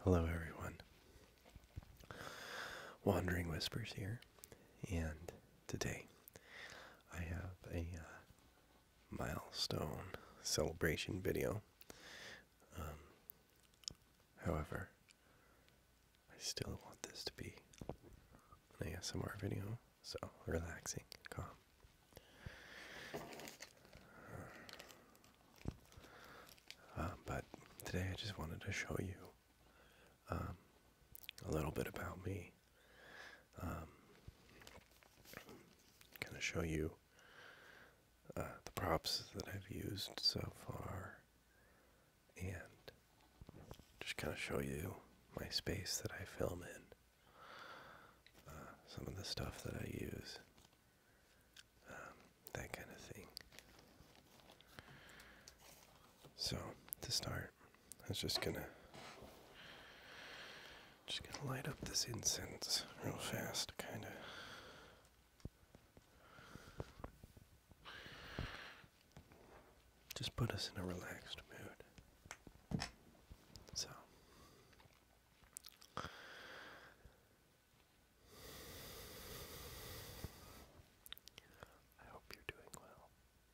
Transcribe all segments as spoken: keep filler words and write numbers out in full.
Hello everyone, Wandering Whispers here, and today I have a uh, milestone celebration video. Um, however, I still want this to be an A S M R video, so relaxing and calm. Uh, but today I just wanted to show you um, a little bit about me. Um, kind of show you uh, the props that I've used so far, and just kind of show you my space that I film in, uh, some of the stuff that I use, um, that kind of thing. So to start, I was just gonna just gonna light up this incense real fast, kind of. Just put us in a relaxed mood. So, I hope you're doing well.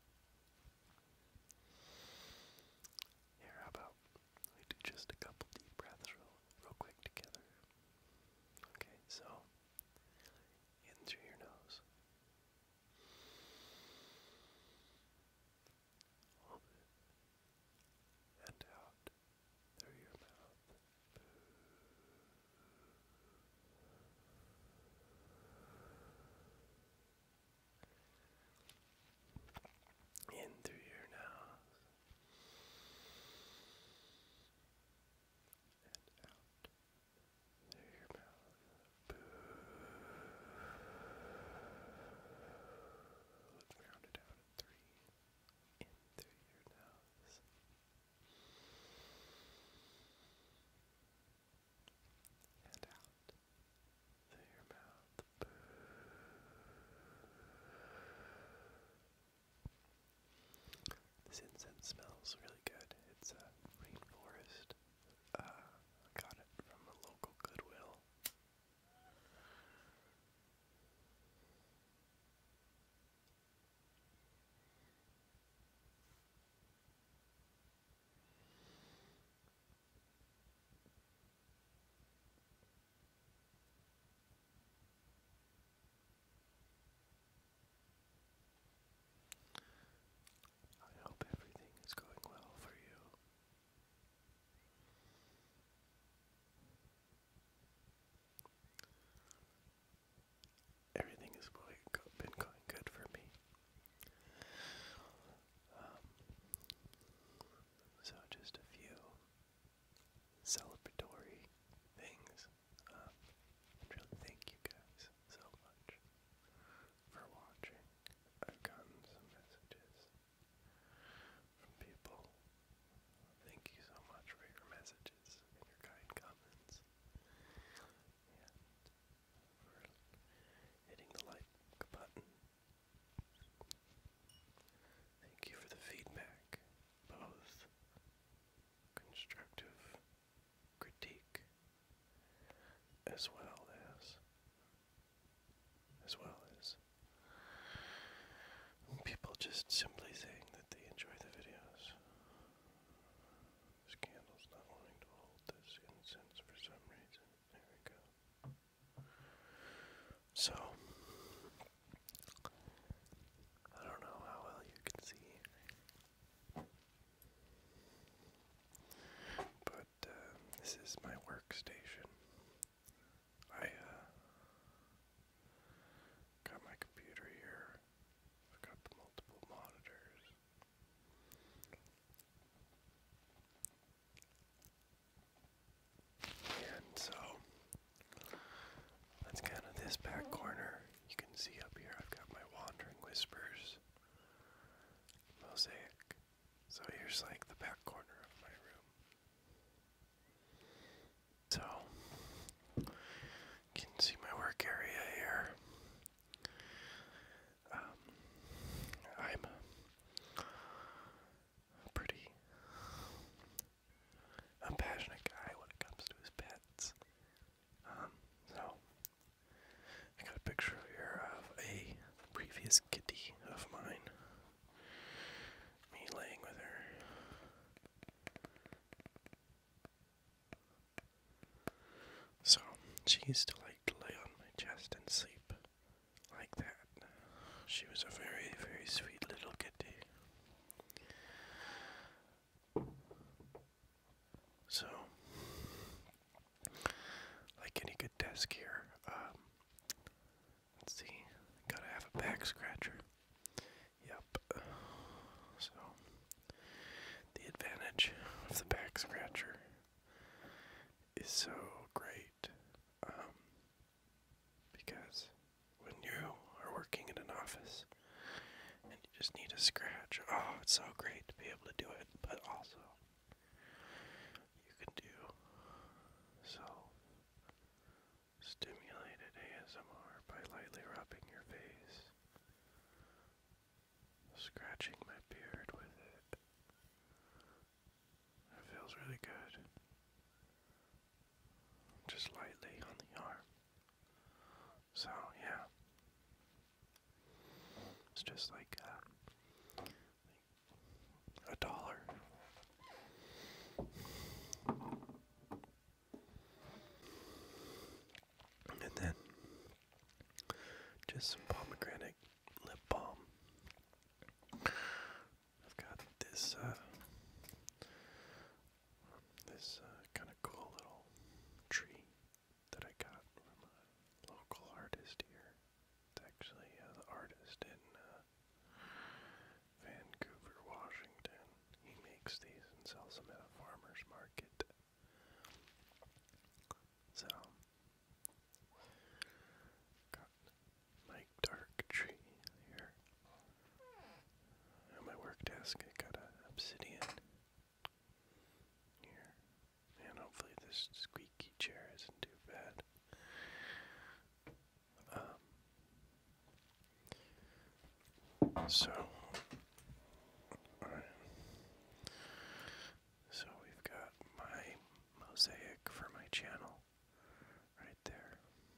Here, how about we do just a couple deep breaths real, real quick together. Okay, so, in through your nose. Hold it. And out through your mouth. In through your nose. And out through your mouth. Let's round it out at three. In through your nose. And out through your mouth. This incense smells really good. It's a rainforest. Uh, I got it from a local Goodwill. I hope everything is going well for you. Everything has been going good for me. Um, so just a few celebratory things. Um, really thank you guys so much for watching. I've gotten some messages from people. Thank you so much for your messages and your kind comments, and for hitting the like button. Thank you for the feedback, both constructive critique as well as as well as people just simply saying that they enjoy the videos. This candle's not wanting to hold this incense for some reason. There we go. So, I don't know how well you can see, but uh, this is my workstation. I uh, She used to like to lay on my chest and sleep like that. She was a very, very sweet little kitty. So, like any good desk here, um, let's see, gotta have a back scratcher. Yep. So, the advantage of the back scratcher is so great, um, because when you are working in an office and you just need a scratch, oh, it's so great to be able to do it, but also you can do self-stimulated A S M R by lightly rubbing your face, scratching my beard with it. It feels really good. Just lightly on the arm. So, yeah. It's just like uh, a dollar. And then just some pomegranate lip balm. I've got this uh, this uh, kind of cool little tree that I got from a local artist here. It's actually uh, the artist in uh, Vancouver, Washington. He makes these and sells them at a farmer's market. So, got my dark tree here. On my work desk, I got a obsidian here. And hopefully this squeaky chair isn't too bad. Um, so, alright. So we've got my mosaic for my channel right there.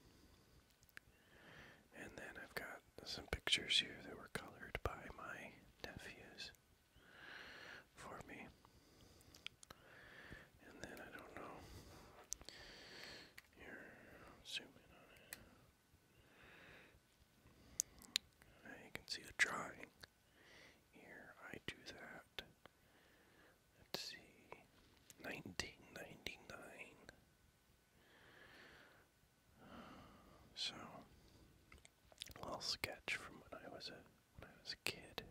And then I've got some pictures here that were colored by my nephews for me. And then I don't know. Here, zoom in on it. Now you can see the drawing. Here, I do that. Let's see. nineteen ninety-nine. So, a little sketch from when I was a when I was a kid.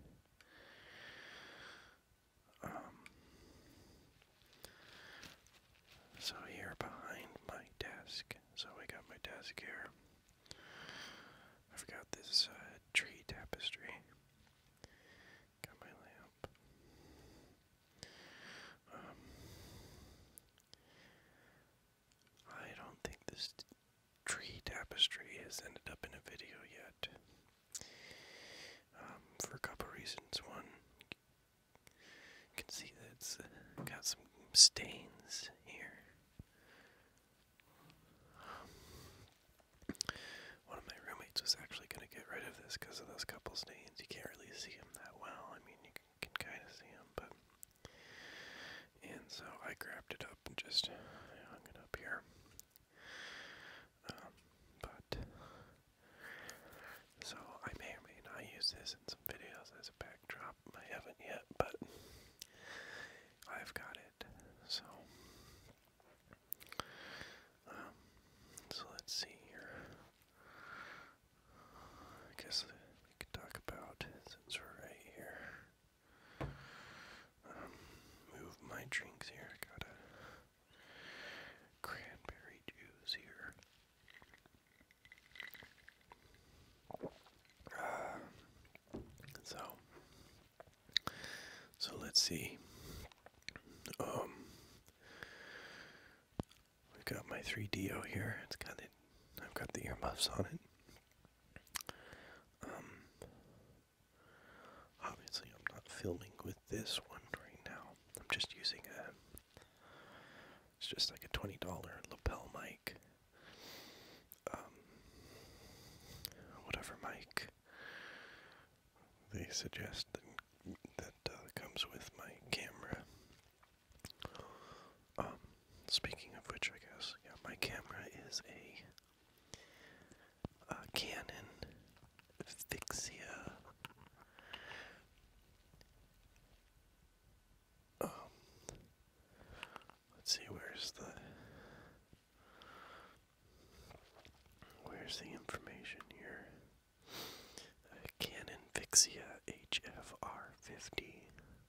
Um, so here behind my desk, so I got my desk here. I've got this uh, tree tapestry. Got my lamp. Um, I don't think this t- tree tapestry has ended up in a video yet. Um, for a couple reasons. One, you can see that it's uh, got some stains here. Um, one of my roommates was actually going to get rid of this because of those couple stains. You can't really see them that well. I mean, you can, can kind of see them, but... And so I grabbed it up and just hung it up here. Um, but... So I may or may not use this in some videos as a backdrop. I haven't yet, but I've got it. So, um, so let's see here. I guess we could talk about, since we're right here, um, move my drinks here. I got a cranberry juice here. Uh, so, so let's see. Um, we've got my three D O here. It's got it. I've got the earmuffs on it. Um, obviously, I'm not filming with this one right now. I'm just using a. It's just like a twenty dollar lapel mic. Um, whatever mic they suggest that, that uh, comes with my camera. Um, speaking of which, I guess, yeah, my camera is a here's the information here. Uh, Canon Vixia H F R fifty.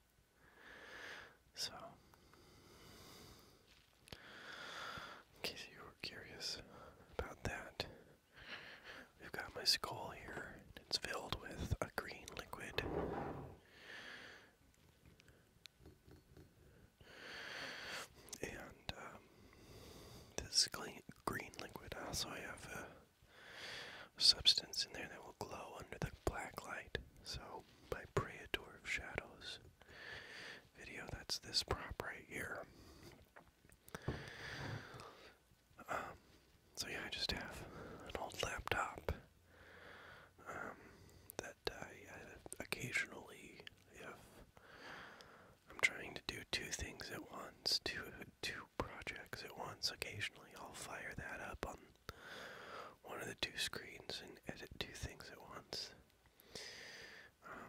So, in case you were curious about that, we've got my skull here. It's filled with a green liquid. And um, this green liquid also have a substance in there that will glow under the black light. So my Praetor of Shadows video, that's this prop right here. Um, so yeah, I just have an old laptop um, that I, I occasionally, if I'm trying to do two things at once, two two projects at once, occasionally I'll fire that up on one of the two screens and edit two things at once. Um,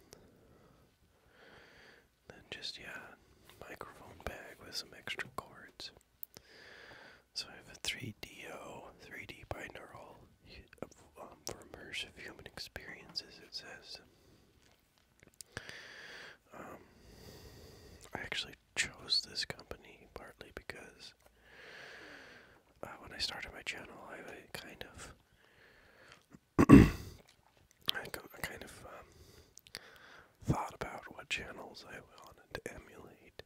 then just, yeah, microphone bag with some extra cords. So I have a three D O, three D binaural um, for immersive human experiences, it says. Um, I actually chose this company partly because uh, when I started my channel, I, I kind of, I, go, I kind of um, thought about what channels I wanted to emulate,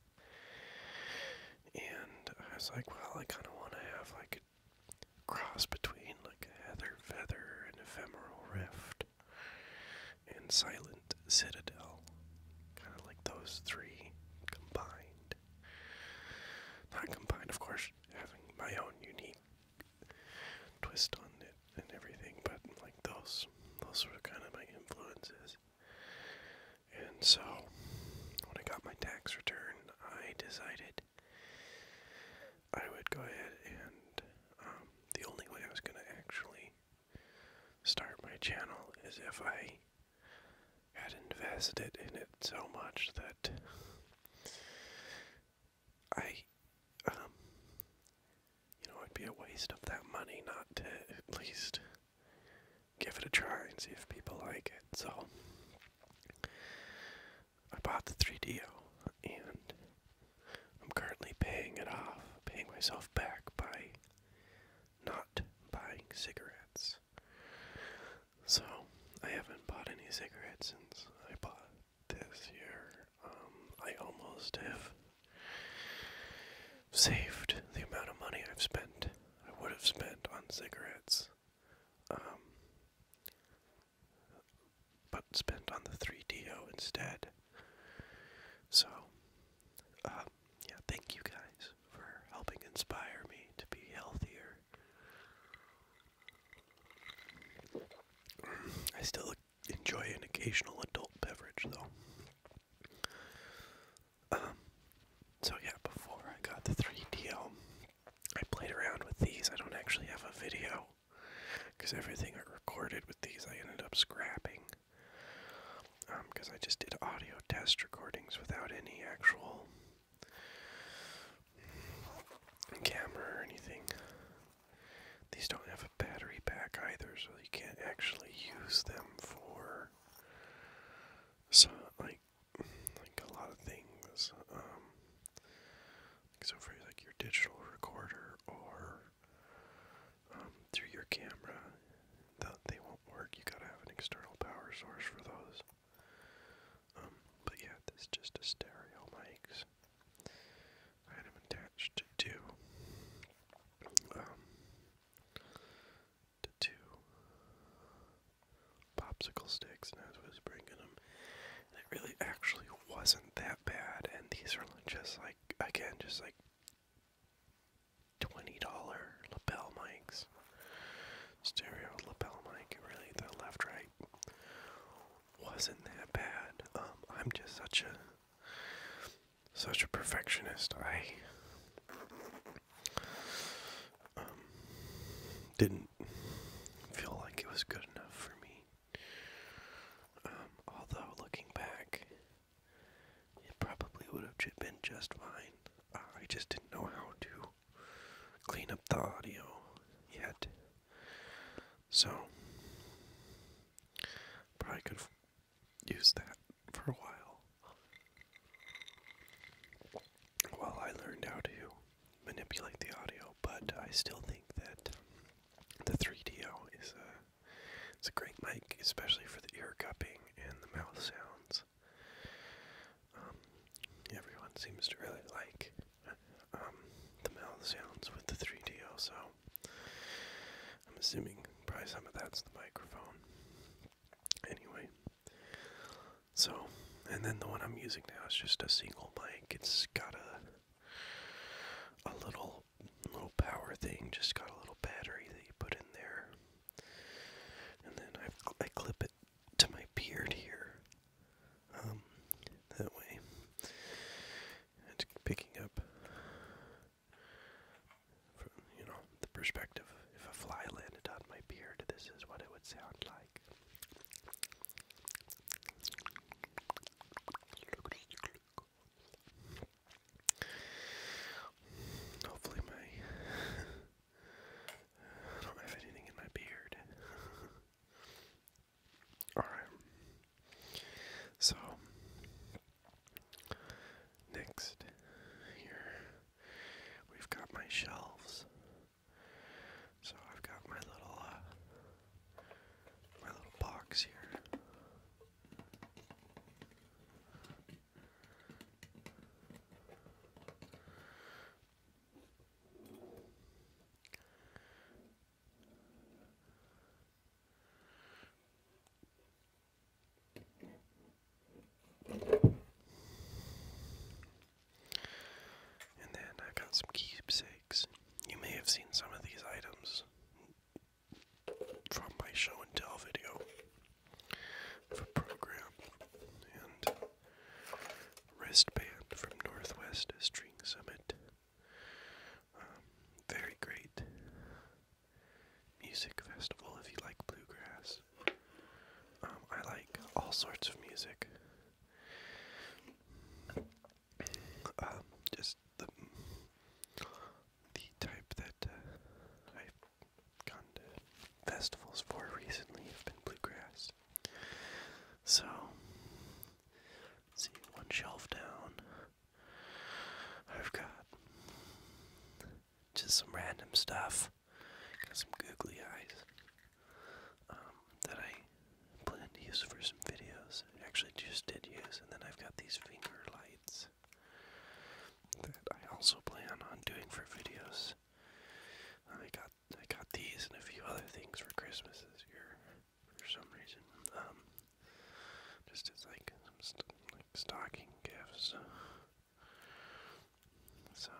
and I was like, well, I kind of want to have like a cross between like a Heather Feather and Ephemeral Rift and Silent Citadel, kind of like those three combined. Not combined, of course, having my own unique twist on it and everything, but like those, those were kind of my influences. And so, when I got my tax return, I decided I would go ahead and um, the only way I was going to actually start my channel is if I had invested in it so much that I, um, you know, it'd be a waste of that money not to at least give it a try and see if people like it. So I bought the three D O and I'm currently paying it off, paying myself back by not buying cigarettes. So I haven't bought any cigarettes since I bought this year. Um, I almost have saved the amount of money I've spent, I would have spent on cigarettes, um, but spent on the three D O instead. So, um, yeah, thank you guys for helping inspire me to be healthier. I still enjoy an occasional adult beverage, though. Um, so yeah, before I got the three D O, I played around with these. I don't actually have a video, because everything I recorded with these I ended up scrapping. Um, because I just did audio test recordings without any actual camera or anything. These don't have a battery pack either, so you can't actually use them for so like like a lot of things. Um, so for like your digital recorder or um, through your camera, they won't work. You gotta have an external power source for those. Um, but yeah, this is just a stereo mics. I had them attached to two, um, to two popsicle sticks, and I was bringing them, and it really actually wasn't that bad. And these are just like, again, just like twenty dollar lapel mics, stereo lapel mic. Really, the left right wasn't that bad. Um, I'm just such a such a perfectionist. I um, didn't feel like it was good enough for me. Um, although looking back, it probably would have been just fine. Uh, I just didn't know how to clean up the audio yet. So, probably could use that for a while while I learned how to manipulate the audio, but I still think that the three D O is a, it's a great mic, especially for the ear cupping and the mouth sounds. Um, everyone seems to really like um, the mouth sounds with the three D O, so I'm assuming probably some of that's the microphone. Anyway, so, and then the one I'm using now is just a single mic. It's got a a little little power thing, just got a little battery that you put in there, and then I I clip it to my beard here. Um, that way, it's picking up from, you know, the perspective. If a fly landed on my beard, this is what it would sound like. Hopefully my I don't have anything in my beard. Alright. So next here we've got my shelves. So I've got my little uh, my little box here. And then I've got some keepsakes. You may have seen some of these items from my show and tell video of a program, and wristband from Northwest String Summit. Um, very great music festival if you like bluegrass. Um, I like all sorts of music. Um, just the the type that uh, I've gone to festivals for recently have been bluegrass. So, let's see, one shelf down, I've got just some random stuff. Got some googly eyes um, that I plan to use for some videos. I actually just did use, and then I've got these finger lights that I also plan on doing for videos. I got I got these and a few other things for Christmas this year for some reason. Um, just as like some st like stocking gifts. So.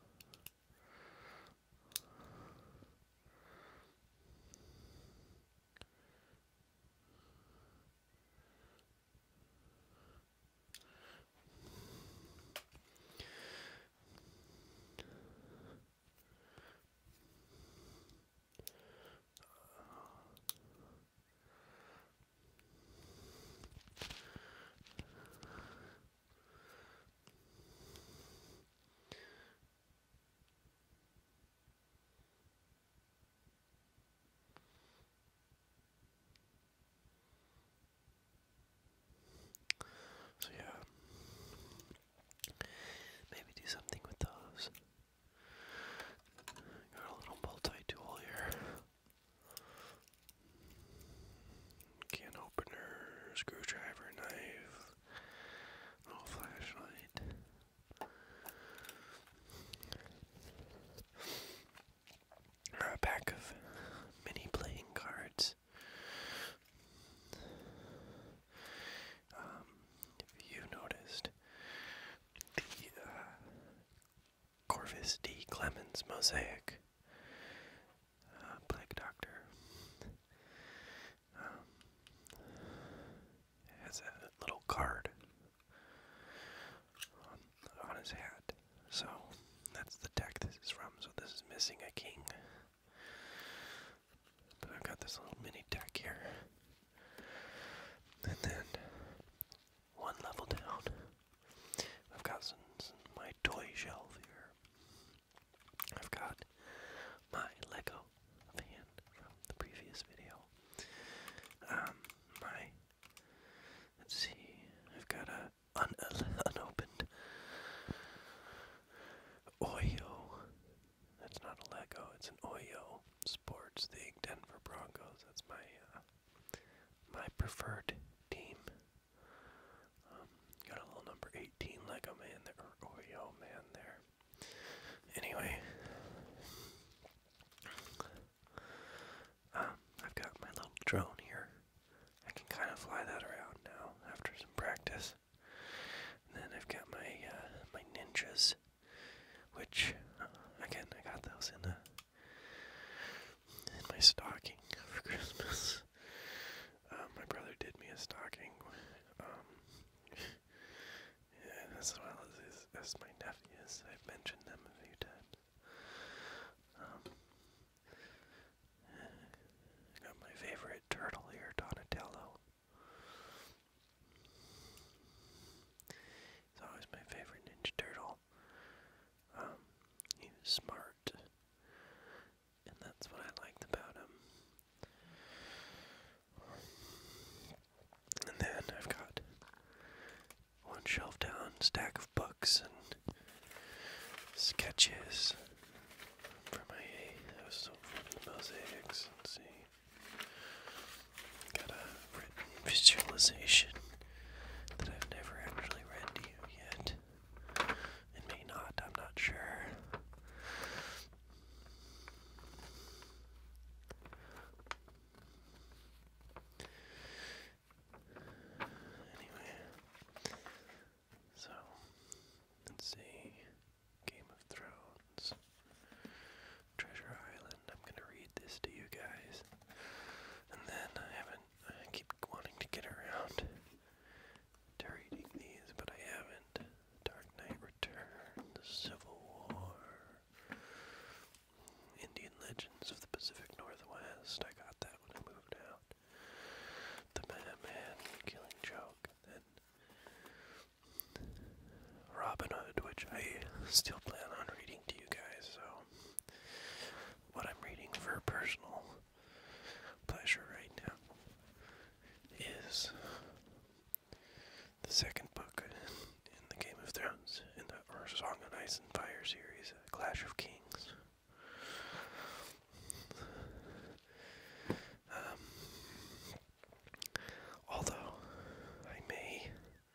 So yeah, maybe do something with those. Got a little multi-tool here. Can opener, screwdriver, knife, little flashlight. A pack of mini playing cards. Um, if you noticed, the uh, Corvus D. Clemens Mosaic uh, Plague Doctor um, has a little card on, on his hat. So that's the deck this is from. So this is missing a king. But I've got this little mini deck here. And then one level down, I've got some, some my toy shelf here. I've got my Lego van from the previous video. my preferred team. Um, got a little number eighteen Lego man there, or Oreo man there. Anyway, um, I've got my little drone here. I can kind of fly that around now after some practice. And then I've got my uh, my ninjas, which uh, again I got those in a in my stocking for Christmas. Um, my brother did me a stocking, um, yeah, as well as his, as my nephews. I've mentioned them a few times. Um, got my favorite turtle here, Donatello. He's always my favorite Ninja Turtle. Um, he was smart, and that's what I liked about him. And then I've got one shelf down, stack of books and sketches for my so from the mosaics. Let's see. Got a written visualization that I've never actually read to you yet. It may not, I'm not sure. Anyway, so let's see. Game of Thrones, Treasure Island. I'm gonna read this to you guys, and then I haven't. I keep wanting to get around to reading these, but I haven't. Dark Knight Return, The Civil War, Indian Legends of the Pacific Northwest. I got that when I moved out. The Madman, Killing Joke, then Robin Hood, which I still plan on reading to you guys. So, what I'm reading for personal pleasure right now is the second book in the Game of Thrones, in the or Song of Ice and Fire series, Clash of Kings. Um, although I may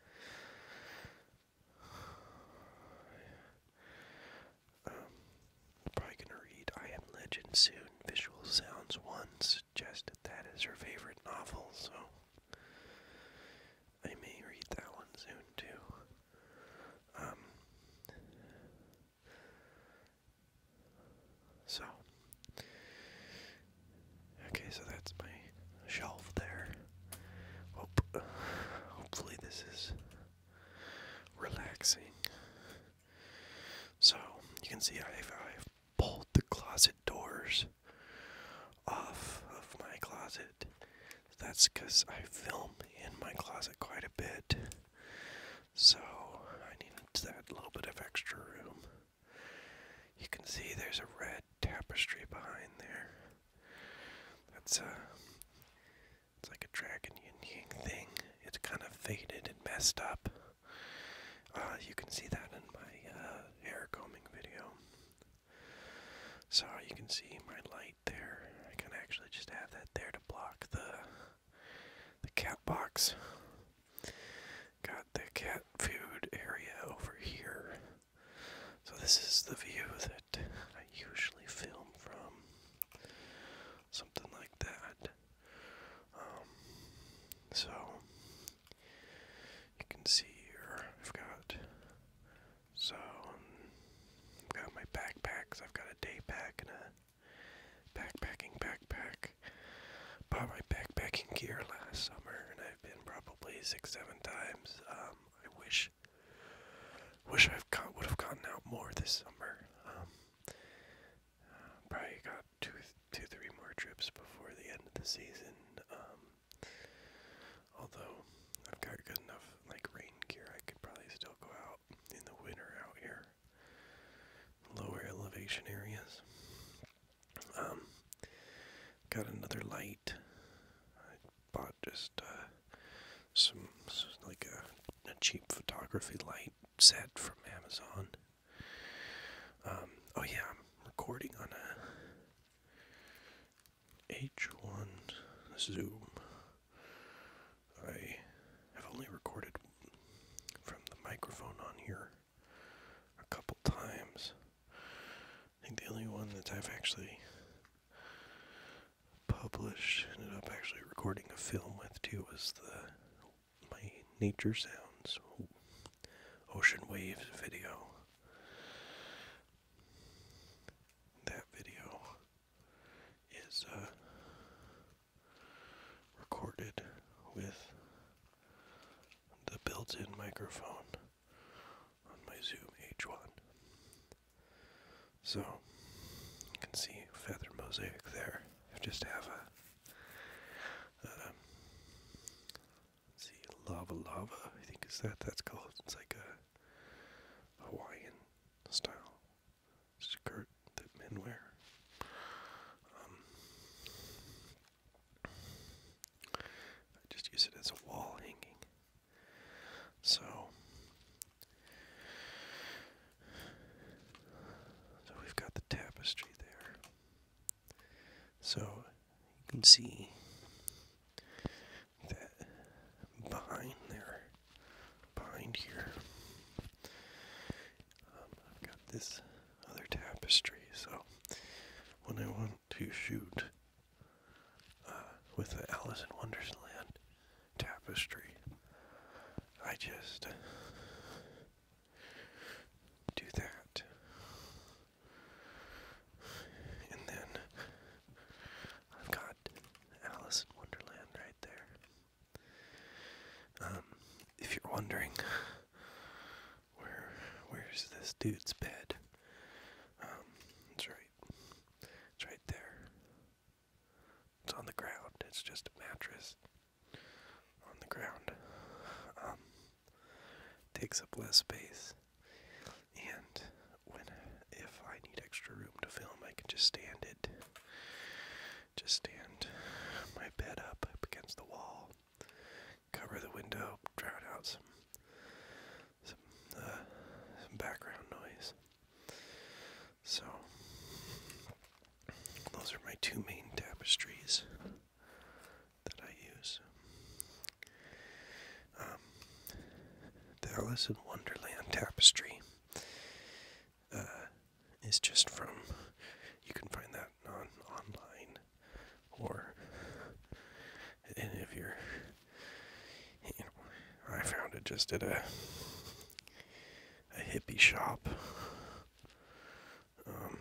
um, probably gonna read I Am Legend soon. Visual Sounds one suggested that as her favorite novel, so I may read that one soon too. Um, so, okay, so that's my shelf there. Hope, uh, hopefully this is relaxing. So, you can see I've, I've pulled the closet doors off of my closet. That's because I film in my closet quite a bit, so I needed that little bit of extra room. You can see there's a red tapestry behind there. That's a, it's like a dragon yin thing. It's kind of faded and messed up. Uh, you can see that in my uh, hair combing video. So you can see my light there. I can actually just have that there to block the the cat box. Got the cat food area over here. So this is the view that I usually film from. Something like that. Um, so you can see here I've got so I've got my backpacks. I've got a day pack and a backpacking backpack. Bought my backpacking gear last summer, and I've been probably six, seven times. Um, I wish, wish I've got would have gotten out more this summer. Um, uh, probably got two, two, three more trips before the end of the season. Um, although I've got good enough like rain gear, I could probably still go out in the winter out here, lower elevation areas. Um, got another light. I bought just uh, some like a, a cheap photography light set from Amazon. Um, oh yeah, I'm recording on a H one Zoom. I have only recorded from the microphone on here a couple times. I think the only one that I've actually published, ended up actually recording a film with too, was the my nature sounds ocean waves video. That video is uh, recorded with the built-in microphone on my Zoom H one. So you can see feather mosaic there. I just have a, uh, let's see, lava lava, I think is that that's called. It's like a Hawaiian style skirt that men wear. Um, I just use it as a wall hanging. So, so we've got the tapestry there. So you can see that behind there, behind here, um, I've got this other tapestry. So when I want to shoot uh, with the Alice in Wonderland tapestry, I just do that. And then I've got Alice in Wonderland right there. Um, if you're wondering where where's this dude's bed, um, it's right it's right there. It's on the ground. It's just a mattress on the ground. Um, takes up less space, and when if I need extra room to film, I can just stand it. Just stand my bed up, up against the wall, cover the window, drown out some some uh, some background noise. So those are my two main tapestries that I use. Um, the Alice in Wonderland tapestry uh, is just from, you can find that on online, or and if you're, you know, I found it just at a a hippie shop. Um,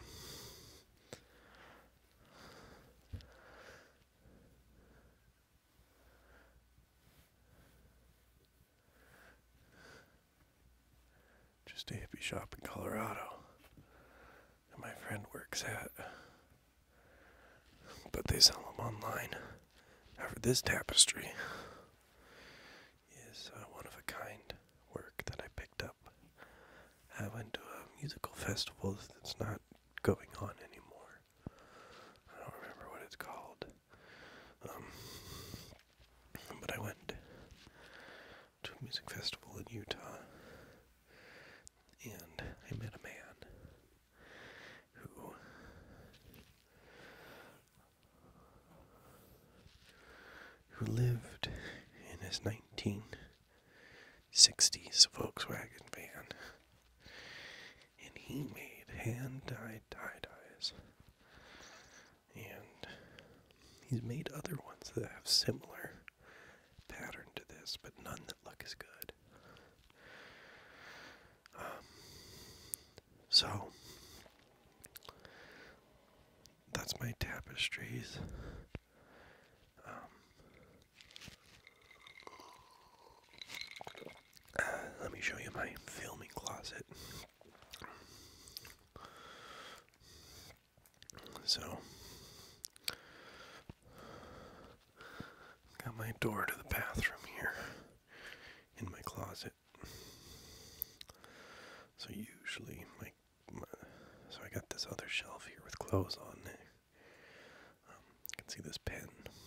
just a hippie shop in Colorado that my friend works at. But they sell them online. However, this tapestry is uh, one of a kind work that I picked up. I went to a musical festival that's not going on anymore. I don't remember what it's called. Um, but I went to a music festival in Utah, and I met a man who who lived in his nineteen sixties Volkswagen van, and he made hand-dyed tie-dyes, and he's made other ones that have similar pattern to this, but none that look as good. Um, so that's my tapestries. Um, uh, let me show you my filming closet. So, got my door to the bathroom here in my closet. So usually my, my so I got this other shelf here with clothes on there. Um, you can see this pen.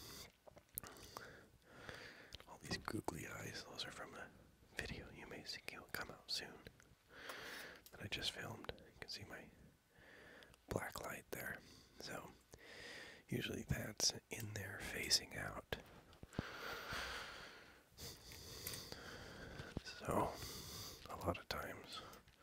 All these googly eyes, those are from a video you may see will come out soon that I just filmed. You can see my black light there. So usually that's in there facing out. So, a lot of times,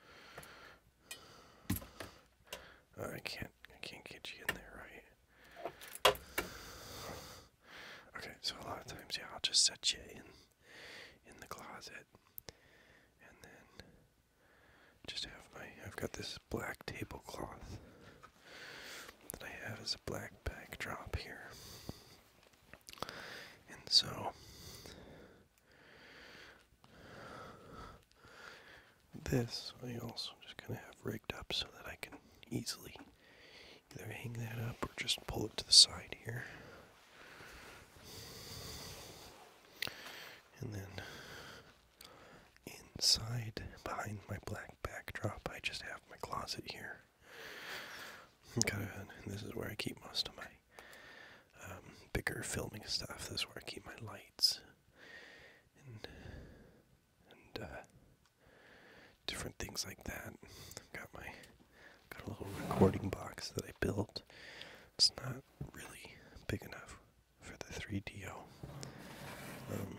uh, I can't, I can't get you in there, right? Okay, so a lot of times, yeah, I'll just set you in, in the closet, and then just have my, I've got this black tablecloth that I have as a black backdrop here, and so this I also just kind of have rigged up so that I can easily either hang that up or just pull it to the side here. And then inside, behind my black backdrop, I just have my closet here. Kind of, and this is where I keep most of my um, bigger filming stuff. This is where I keep my lights and and uh, different things like that. I've got my got a little recording box that I built. It's not really big enough for the three D O. Um,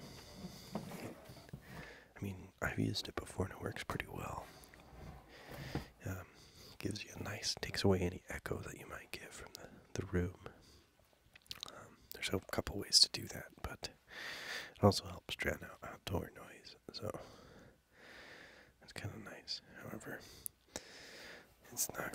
I mean, I've used it before and it works pretty well. Um, gives you a nice, takes away any echo that you might get from the, the room. Um, there's a couple ways to do that, but it also helps drown out outdoor noise, so it's kind of nice. However, it's not,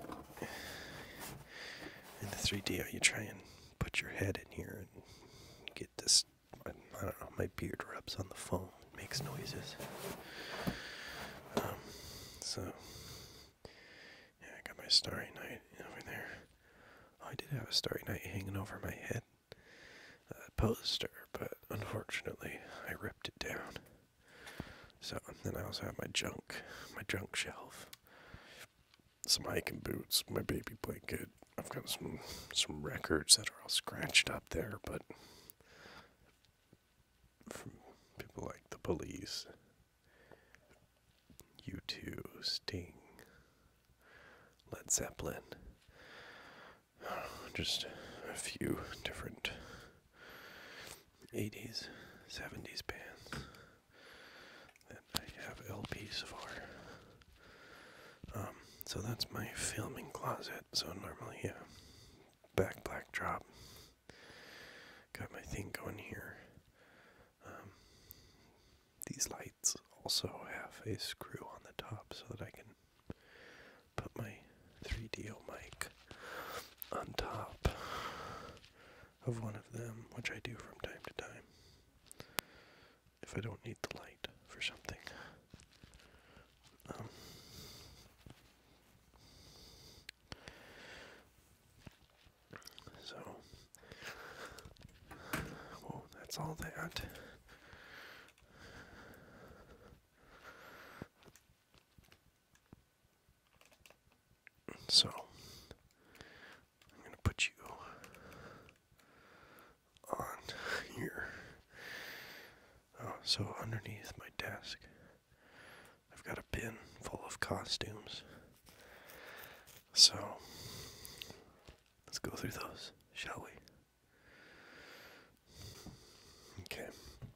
in the three D O you try and put your head in here and get this, I don't know, my beard rubs on the phone, it makes noises. Um, so, yeah, I got my Starry Night over there. Oh, I did have a Starry Night hanging over my head, uh, poster, but unfortunately I ripped it down. So, then I also have my junk, my junk shelf, some hiking boots, my baby blanket. I've got some some records that are all scratched up there, but from people like the Police, U two, Sting, Led Zeppelin, just a few different eighties, seventies bands that I have L Ps for. Um, so that's my filming closet. So normally, yeah, back black drop. Got my thing going here. Um, these lights also have a screw on the top so that I can put my three D O mic on top of one of them, which I do from time to time if I don't need the light for something. Um, so, well, that's all that. So, I'm going to put you on here. Oh, so underneath my desk, I've got a bin full of costumes. So, let's go through those, shall we? Okay.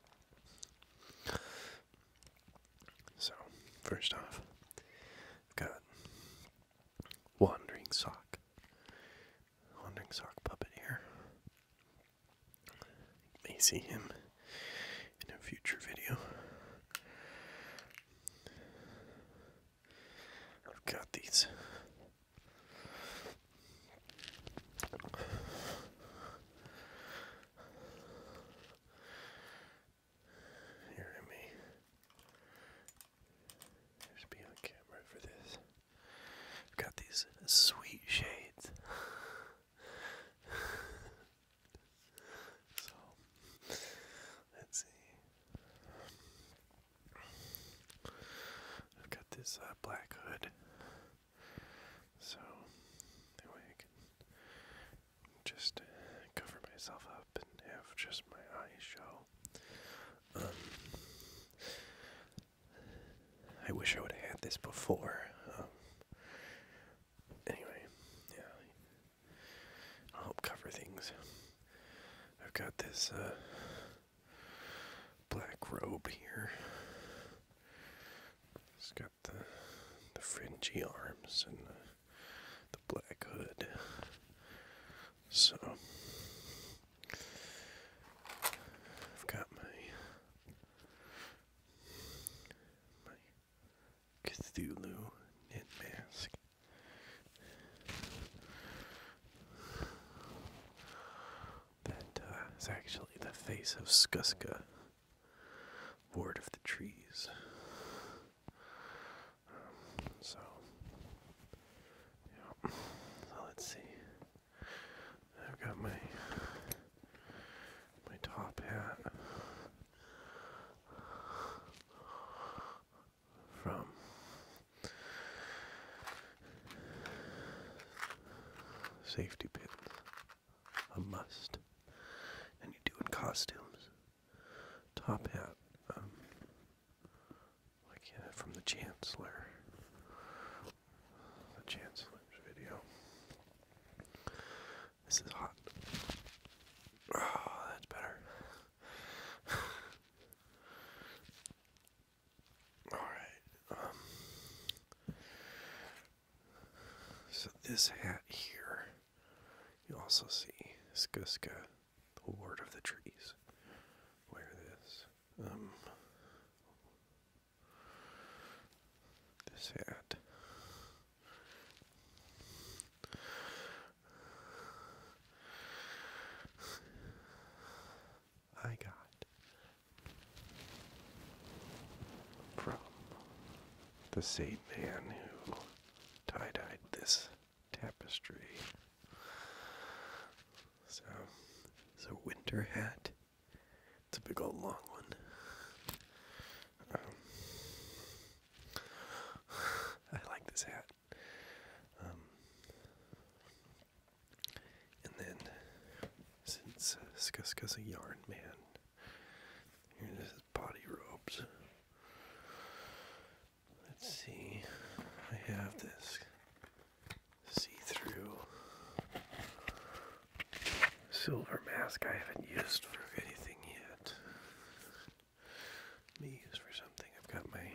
So, first off, I've got Wandering Sock. Wandering Sock puppet here. You may see him in a future video. I've got these here. Let me just be on camera for this. I've got these sweet shades. So let's see. I've got this uh, black hood. So that way I can just cover myself up and have just my eyes show. Um, I wish I would have had this before. Um, anyway, yeah, I'll help cover things. I've got this uh, black robe here. It's got the the fringy arms and the, the black hood. So I've got my my Cthulhu knit mask. That uh, is actually the face of Skuska, Ward of the Trees. Um, so, yeah. So let's see. I've got my my top hat from safety pins, a must. And you do in costumes. Top hat, um, like yeah, from the Chancellor, the Chancellor's video. This is hot. Oh, that's better. Alright, um, so this hat here, you also see Skuska, the Ward of the Trees. Wear this. Um, this hat. I got from the same man who tie-dyed this tapestry. So, it's a winter hat. It's a big old long one. Um, I like this hat. Um, and then, since uh, Skuska's a yarn man, here's his body robes. Let's see. I have this see-through silver mask I haven't used for anything yet. Let me use for something. I've got my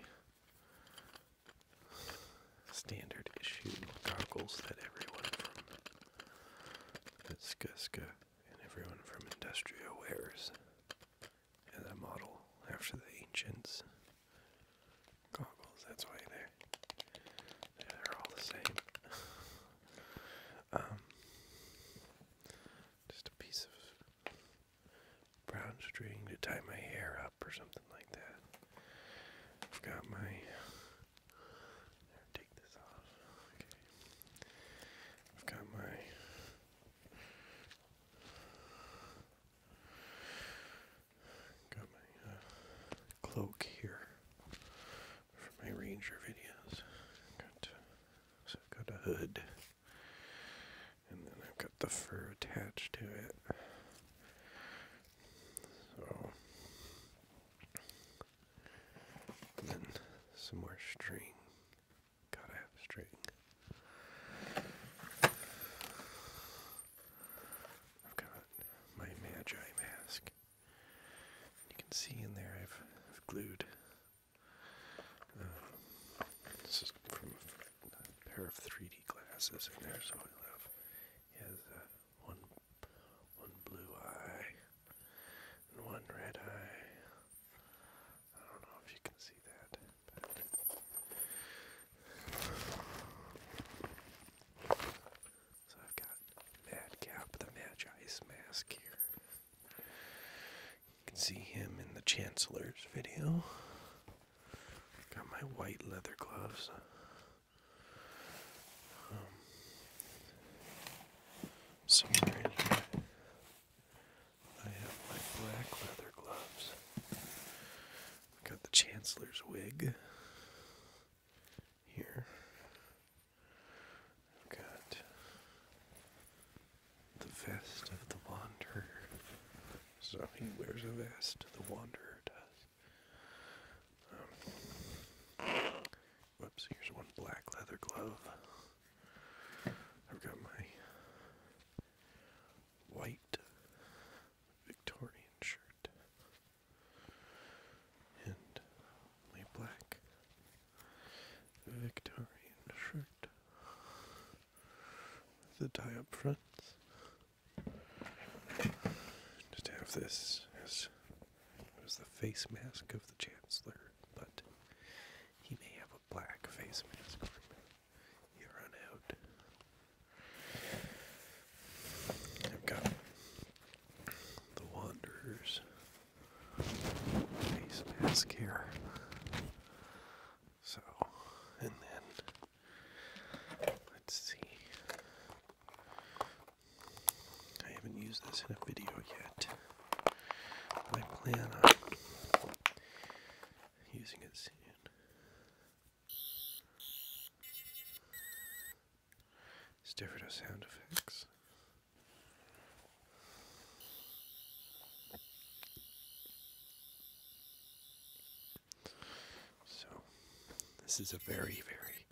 standard issue goggles that everyone from that Skuska and everyone from Industria wears. And I model after the ancients goggles. That's why they're they're all the same. Um, just a piece of brown string to tie my hair up or something like that. I've got my, there, take this off, okay. I've got my, got my uh, cloak here for my ranger videos. Got, so I've got a hood, and then I've got the fur attached to it. So, and then some more string. Gotta have string. I've got my Magi mask. You can see in there I've, I've glued. Uh, this is from a pair of three D glasses in there, so I'll have, he has uh, one, one blue eye and one red eye. I don't know if you can see that. But so I've got Madcap, the Magi's mask here. You can see him in the Chancellor's video. Got my white leather gloves. Um, somewhere in here, I have my black leather gloves. I've got the Chancellor's wig here. I've got the vest of the Wanderer. So he wears a vest, the Wanderer does. Um, whoops, here's one black leather glove. I've got my white Victorian shirt and my black tie up front. Just have this as, as the face mask of the Chancellor, but he may have a black face mask from here on out. I've got the Wanderer's face mask here. So, and then, let's see. I haven't used this in a video yet. I plan on using it soon. Stereo sound effects. So, this is a very, very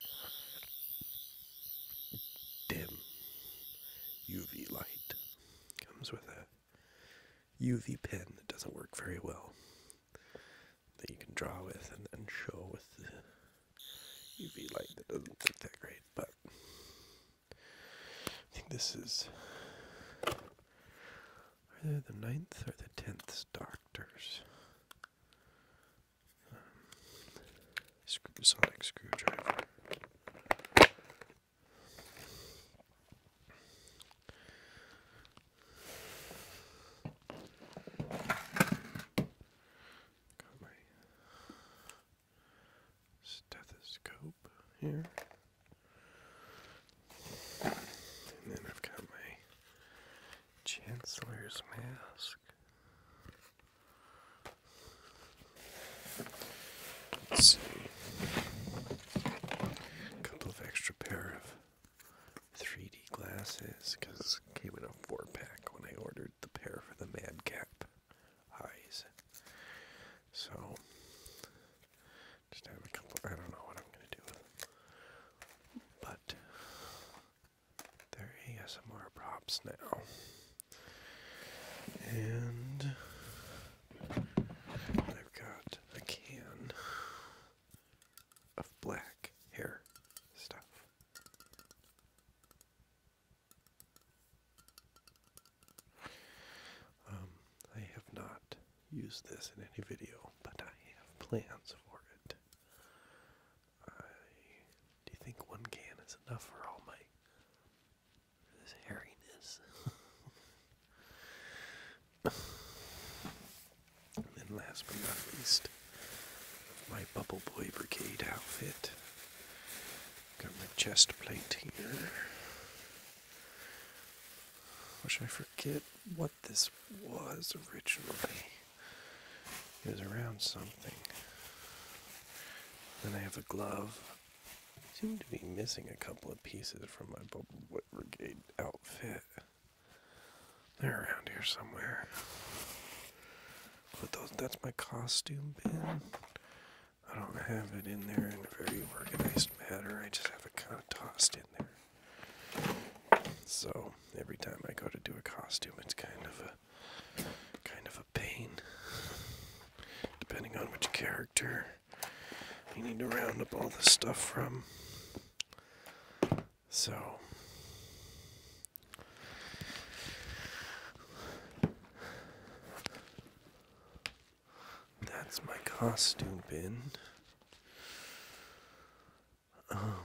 dim U V light. Comes with a U V pen that doesn't work very well, that you can draw with and then show with the U V light that doesn't look that great, but I think this is either the ninth or the tenth Doctor's um, screw, sonic screwdriver. Got my stethoscope here. And then I've got my Chancellor's mask. Let's see. A couple of extra pair of three D glasses, because it came in a four pack when I ordered the pair for the Madcap eyes. So, just have a couple, I don't know what I'm going to do with them. But, they're A S M R props now. And I've got a can of black hair stuff. Um, I have not used this in any video, but I have plans for it. I, do you think one can is enough for all my this hairiness? And then last but not least, my Bubble Boy Brigade outfit. Got my chest plate here. Wish I forget what this was originally. It was around something. Then I have a glove. Seem to be missing a couple of pieces from my Bubble Boy Brigade outfit. They're around here somewhere. But those, that's my costume pin. I don't have it in there in a very organized manner. I just have it kind of tossed in there. So every time I go to do a costume, it's kind of a kind of a pain. Depending on which character you need to round up all the stuff from. So that's my costume bin. Um,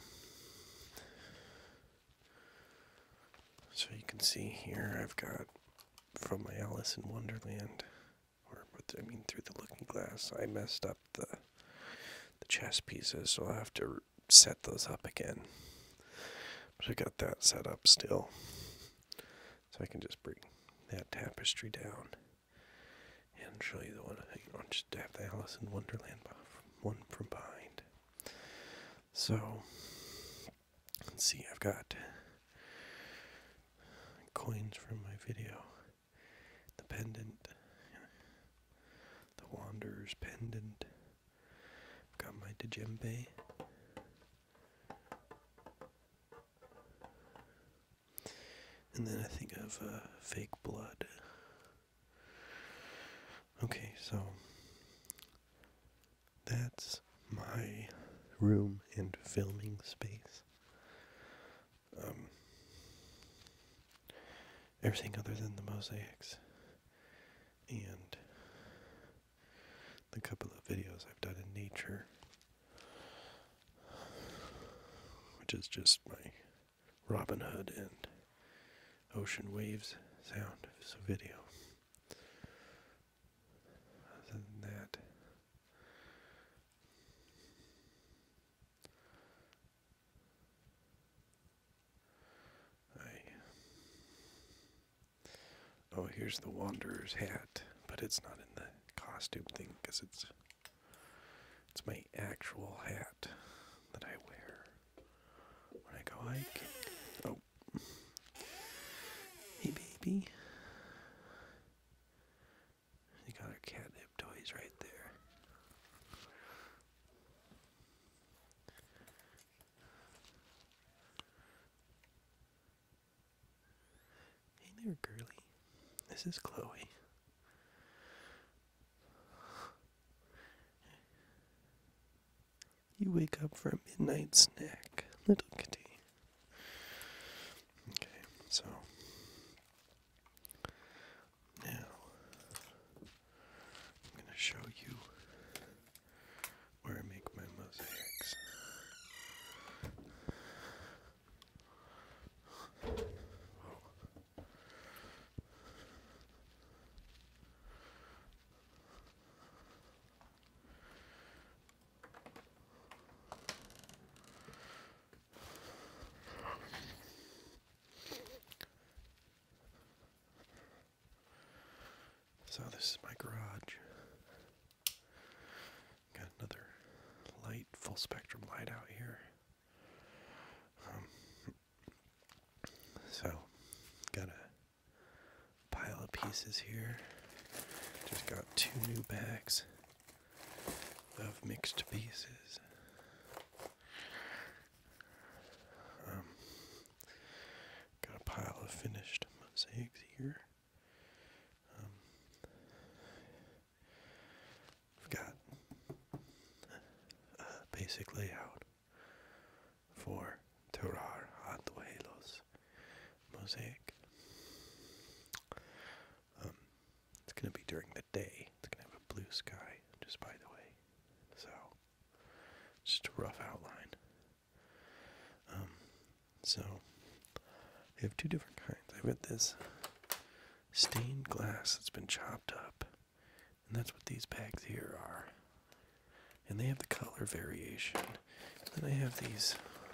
so you can see here I've got from my Alice in Wonderland, or I mean through the looking glass, I messed up the the chess pieces, so I'll have to set those up again. But I got that set up still, so I can just bring that tapestry down and show you the one, you know, just have the Alice in Wonderland one from behind. So, let's see, I've got coins from my video, the pendant, the Wanderer's pendant, I've got my djembe, and then I think of uh, fake blood. Okay, so that's my room and filming space. Um, everything other than the mosaics. And the couple of videos I've done in nature, which is just my Robin Hood and ocean waves sound as a video. Other than that, I oh here's the Wanderer's hat, but it's not in the costume thing because it's it's my actual hat that I wear when I go hiking. Oh, hey baby, you got our catnip toys right there. Hey there, girly. This is Chloe. You wake up for a midnight snack, little kitty. Okay, so now I'm going to show you where I make my mosaics. So this is my garage. Got another light, full spectrum light out here. Um, so, got a pile of pieces here. Just got two new bags of mixed pieces. Um, got a pile of finished mosaics here. Um, I've got a basic layout for Terrar Aduelos mosaic. Um, it's going to be during the day. It's going to have a blue sky, just by the way. So, just a rough outline. Um, so, I have two different kinds. I've got this stained glass that's been chopped up, and that's what these bags here are. And they have the color variation. And then I have these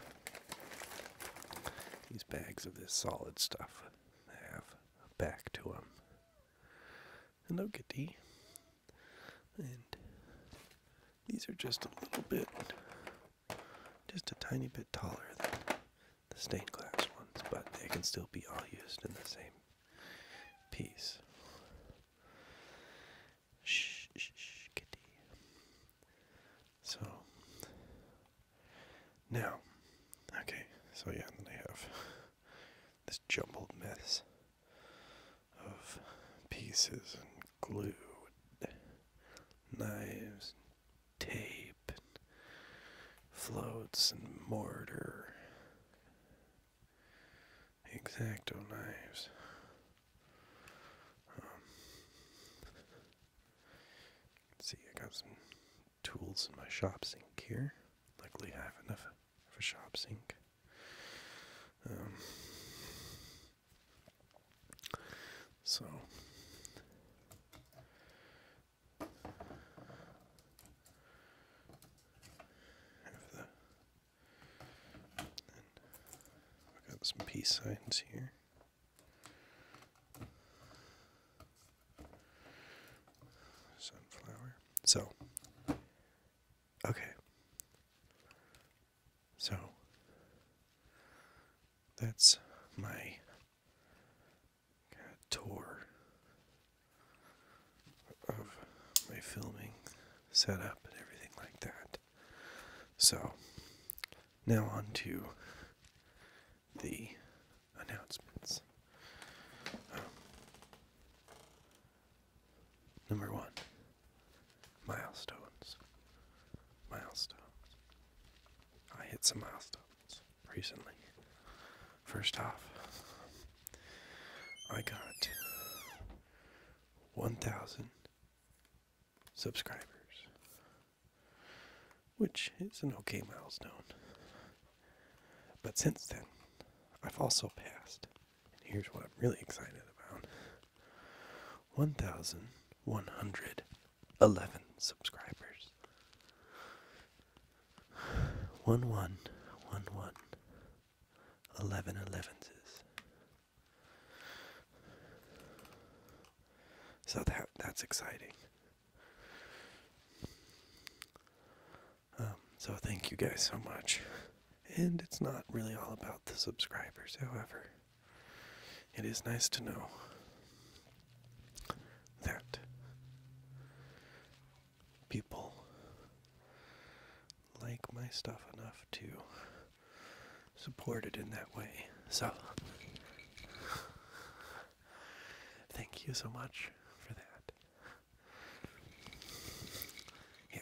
these bags of this solid stuff that have a back to them. Hello, kitty. And these are just a little bit, just a tiny bit taller than the stained glass ones, but they can still be all used in the same piece. Shh, shh, shh, kitty. So, now, okay, so yeah, then I have this jumbled mess of pieces and glue, and knives, and tape, and floats, and mortar, X-Acto knives. Um, see, I got some tools in my shop sink here. Luckily, I have enough of a shop sink. Um, so, have the, and I've got some peace signs here. Sunflower. So, okay. So, that's my kind of tour of my filming setup and everything like that. So, now on to the announcements. Um, number one, milestones. Milestones. I hit some milestones recently. First off, I got one thousand subscribers, which is an okay milestone. But since then, I've also passed, and here's what I'm really excited about, one thousand one hundred eleven subscribers. One one, one one, eleven elevenses. So that that's exciting. Um, so thank you guys so much. And it's not really all about the subscribers, however. It is nice to know that people like my stuff enough to support it in that way. So, thank you so much for that. Here.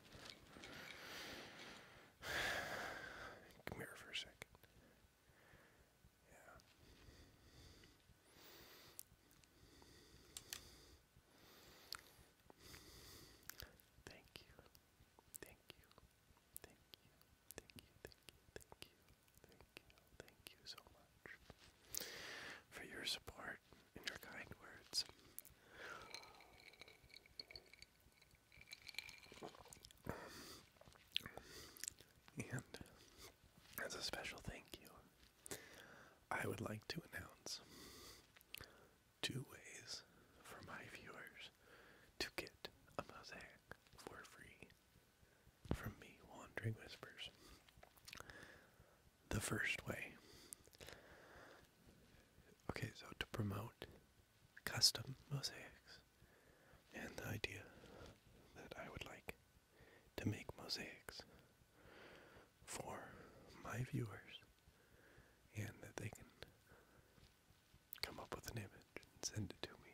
Come here for a second. Yeah. Thank you. Thank you. Thank you. Thank you. Thank you. Thank you. Thank you. Thank you so much for your support and your kind words. And as a special thank you, I would like to announce two ways for my viewers to get a mosaic for free from me, Wandering Whispers. The first way, okay, so to promote custom mosaics and the idea that I would like to make mosaics for my viewers and that they can come up with an image and send it to me.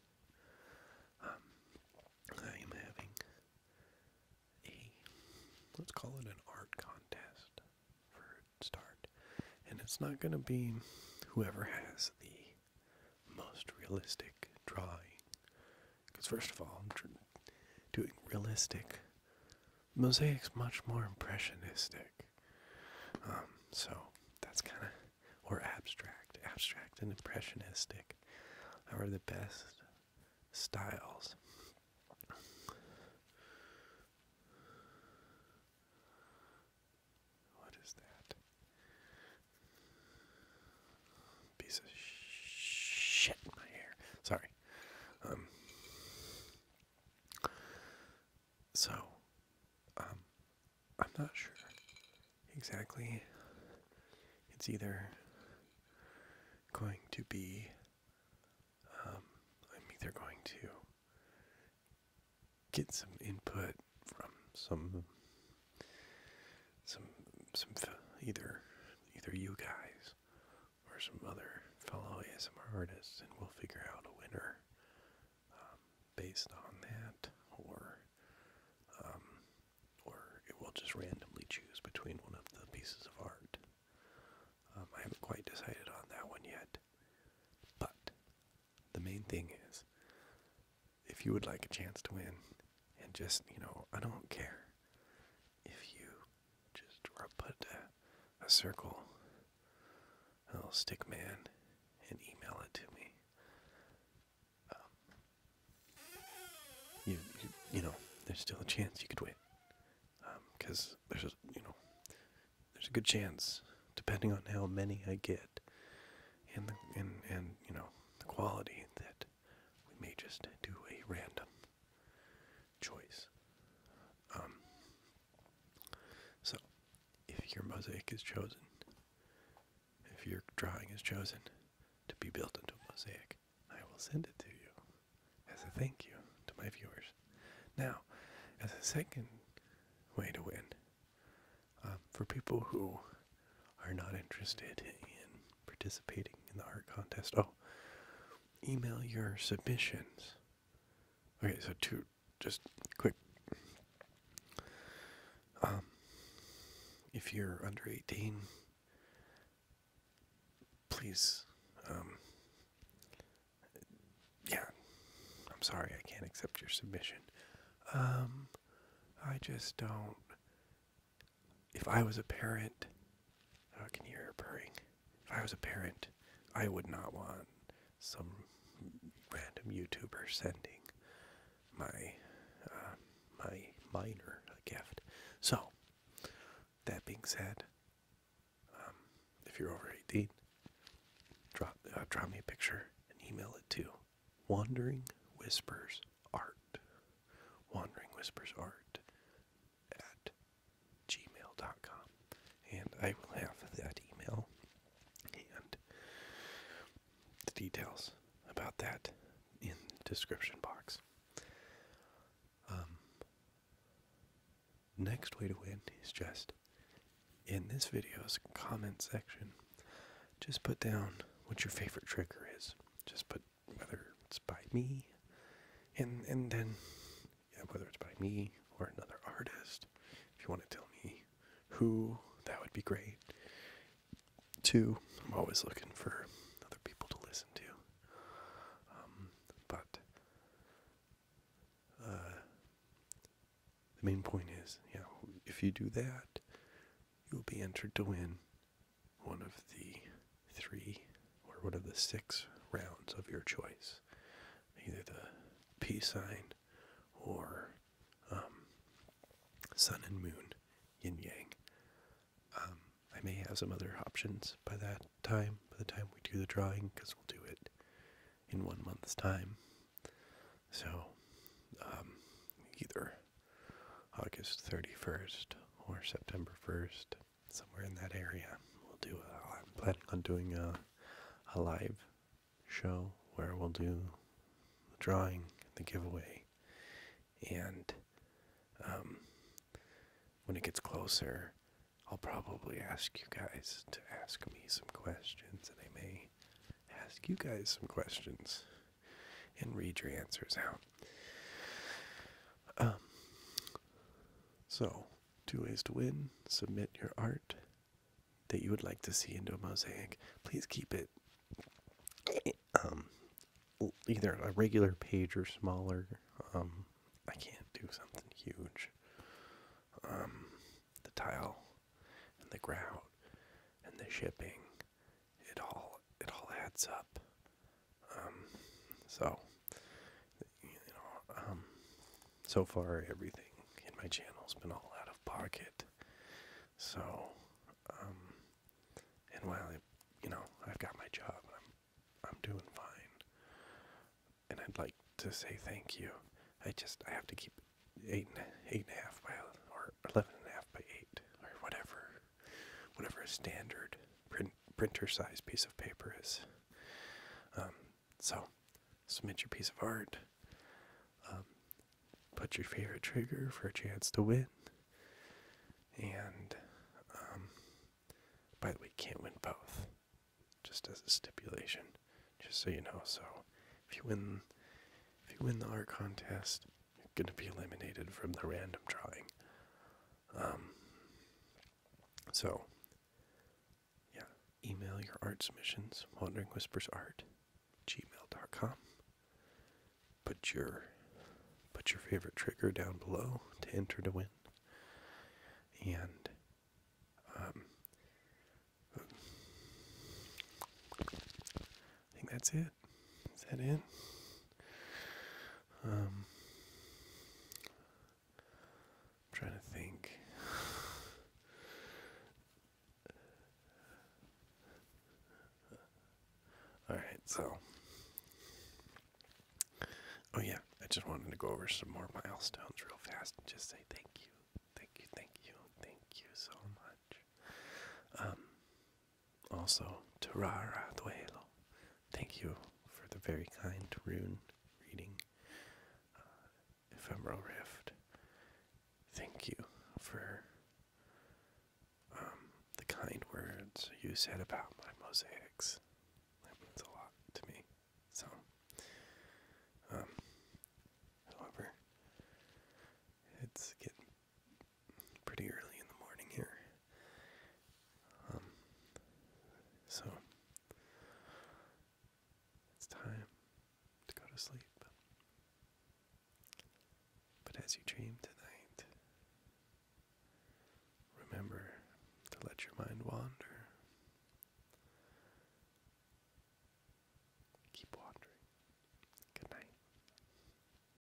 Um, I am having a, let's call it an art contest for a start. And it's not going to be whoever has the most realistic drawing. Because first of all, I'm tr- doing realistic. Mosaic's much more impressionistic. Um, so that's kind of, or abstract. Abstract and impressionistic are the best styles. What is that? Piece of shit in my hair. Sorry. Um, so, um, I'm not sure exactly. It's either going to be, um, I'm either going to get some input from some, some, some, either, either you guys or some other fellow A S M R artists, and we'll figure out a winner um, based on that, or, um, or it will just randomly choose between one of the pieces of art. Um, I haven't quite decided on that one yet, but the main thing is, if you would like a chance to win, and just, you know, I don't care if you just put a, a circle, a little stick man, and email it to me. Um, you, you, you know, there's still a chance you could win, because um, there's, a, you know, there's a good chance, depending on how many I get, and the, and and you know the quality, that we may just do a random choice. Um, so, if your mosaic is chosen, if your drawing is chosen to be built into a mosaic, I will send it to you as a thank you to my viewers. Now, as a second way to win, um, for people who are not interested in participating in the art contest, oh, email your submissions. Okay, so two, just quick. Um, if you're under eighteen, please um, sorry, I can't accept your submission. Um, I just don't. If I was a parent, oh, I can hear her purring. If I was a parent, I would not want some random YouTuber sending my uh, my minor a gift. So, that being said, um, if you're over eighteen, drop uh, drop me a picture and email it to wanderingwhispersart. wanderingwhispersart at gmail dot com, and I will have that email and the details about that in the description box. Um, next way to win is just in this video's comment section, just put down what your favorite trigger is. Just put whether it's by me, and and then yeah, whether it's by me or another artist. If you want to tell me who, that would be great. Two, I'm always looking for other people to listen to. Um, but uh, the main point is, yeah, if you do that, you will be entered to win one of the three or one of the six rounds of your choice. Either the peace sign or um, sun and moon, yin yang. Um, I may have some other options by that time, by the time we do the drawing, because we'll do it in one month's time. So, um, either August thirty-first or September first, somewhere in that area, we'll do a, I'm planning on doing a, a live show where we'll do the drawing, the giveaway, and um, when it gets closer, I'll probably ask you guys to ask me some questions, and I may ask you guys some questions and read your answers out. Um, so, two ways to win. Submit your art that you would like to see into a mosaic. Please keep it um, either a regular page or smaller. Um, I can't do something huge. Um, the tile and the grout and the shipping, it all it all adds up. Um, so, you know, um, so far everything in my channel's been all out of pocket. So, um, and while I, you know, I've got my job, I'm I'm doing fine, and I'd like to say thank you. I just I have to keep eight and eight and a half by or eleven and a half by eight or whatever, whatever a standard print, printer size piece of paper is. Um, so submit your piece of art. Um, put your favorite trigger for a chance to win. And um, by the way, can't win both. Just as a stipulation, just so you know. So if you win, if you win the art contest, you're going to be eliminated from the random drawing. Um, so yeah, email your art submissions, wanderingwhispersart, gmail dot com. Put your put your favorite trigger down below to enter to win. And um, I think that's it. Is that it? Um, I'm trying to think. All right, so. Oh yeah, I just wanted to go over some more milestones real fast and just say thank you, thank you, thank you, thank you so much. Um, also, Tarara Duelo, thank you for the very kind rune reading. Uh, Ephemeral Rift, thank you for um, the kind words you said about my mosaics. That means a lot to me. So, um, however, it's getting pretty early in the morning here. Um, so, it's time to go to sleep.